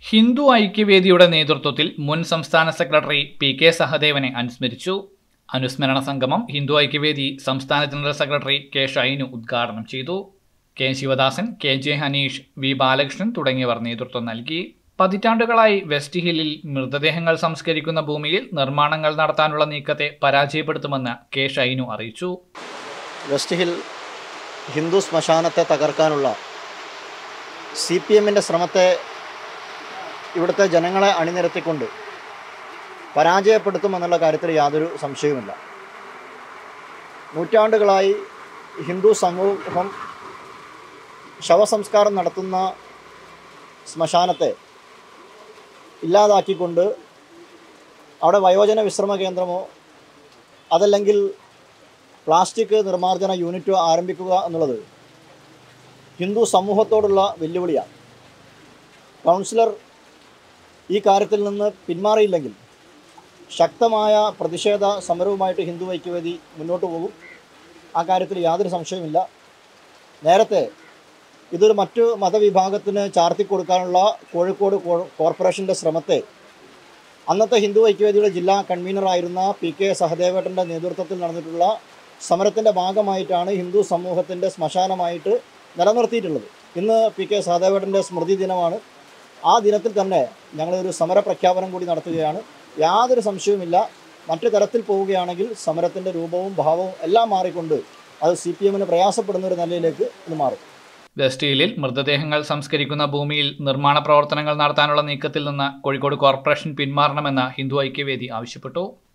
ഹിന്ദു ഐക്യവേദിയുടെ നേതൃത്വത്തിൽ മുൻ സംസ്ഥാന സെക്രട്ടറി പി.കെ. സഹദേവനെ അനുസ്മരിച്ചു. അനുസ്മരണ സംഗമം ഹിന്ദു ഐക്യവേദി സംസ്ഥാന ജനറൽ സെക്രട്ടറി കെ. ഷൈനു ഉദ്ഘാടനം ചെയ്തു. കെ. ശിവദാസൻ, കെ. ജെ. ഹനീഷ്, വി. ബാലകൃഷ്ണൻ തുടങ്ങിയവർ നേതൃത്വം നൽകി. പതിറ്റാണ്ടുകളായി വെസ്റ്റ് ഹില്ലിൽ മൃതദേഹങ്ങൾ സംസ്കരിക്കുന്ന ഭൂമിയിൽ നിർമ്മാണങ്ങൾ നടത്താനുള്ള നീക്കത്തെ പരാജയപ്പെടുത്തുമെന്ന് കെ. ഷൈനു അറിയിച്ചു. വെസ്റ്റ് ഹിൽ ഹിന്ദു ശ്മശാനത്തെ തകർക്കാനുള്ള CPMന്റെ ശ്രമത്തെ ഇവിടുത്തെ ജനങ്ങളെ അണിനിരത്തിക്കൊണ്ട് പരാജയപ്പെടുത്തുമെന്നുള്ള കാര്യത്തിൽ യാതൊരു സംശയവുമില്ല. നൂറ്റാണ്ടുകളായി ഹിന്ദു സമൂഹം ശവസംസ്കാരം നടത്തുന്ന ശ്മശാനത്തെ ഇല്ലാതാക്കിക്കൊണ്ട് അവിടെ വയോജന വിശ്രമ കേന്ദ്രമോ അതല്ലെങ്കിൽ പ്ലാസ്റ്റിക് നിർമ്മാർജ്ജന യൂണിറ്റോ ആരംഭിക്കുക എന്നുള്ളത് ഹിന്ദു സമൂഹത്തോടുള്ള വെല്ലുവിളിയാണ്. കൗൺസിലർ ഈ കാര്യത്തിൽ നിന്ന് പിന്മാറിയില്ലെങ്കിൽ ശക്തമായ പ്രതിഷേധ സമരവുമായിട്ട് ഹിന്ദു ഐക്യവേദി മുന്നോട്ട് പോകും. ആ കാര്യത്തിൽ യാതൊരു സംശയവുമില്ല. നേരത്തെ ഇതൊരു മറ്റു മതവിഭാഗത്തിന് ചാർത്തിക്കൊടുക്കാനുള്ള കോഴിക്കോട് കോർപ്പറേഷൻ്റെ ശ്രമത്തെ അന്നത്തെ ഹിന്ദു ഐക്യവേദിയുടെ ജില്ലാ കൺവീനറായിരുന്ന പി.കെ. സഹദേവേട്ടൻ്റെ നേതൃത്വത്തിൽ നടന്നിട്ടുള്ള സമരത്തിൻ്റെ ഭാഗമായിട്ടാണ് ഹിന്ദു സമൂഹത്തിൻ്റെ ശ്മശാനമായിട്ട് നിലനിർത്തിയിട്ടുള്ളത്. ഇന്ന് പി.കെ. സഹദേവേട്ടൻ്റെ സ്മൃതി ദിനമാണ്. ആ ദിനത്തിൽ തന്നെ ഞങ്ങളൊരു സമരപ്രഖ്യാപനം കൂടി നടത്തുകയാണ്. യാതൊരു സംശയവുമില്ല, മറ്റു തരത്തിൽ പോവുകയാണെങ്കിൽ സമരത്തിൻ്റെ രൂപവും ഭാവവും എല്ലാം മാറിക്കൊണ്ട് അത് CPMന് പ്രയാസപ്പെടുന്ന ഒരു നിലയിലേക്ക് ഇത് മാറും. വെസ്റ്റ് ഹില്ലിൽ മൃതദേഹങ്ങൾ സംസ്കരിക്കുന്ന ഭൂമിയിൽ നിർമ്മാണ പ്രവർത്തനങ്ങൾ നടത്താനുള്ള നീക്കത്തിൽ നിന്ന് കോഴിക്കോട് കോർപ്പറേഷൻ പിന്മാറണമെന്ന് ഹിന്ദു ഐക്യവേദി ആവശ്യപ്പെട്ടു.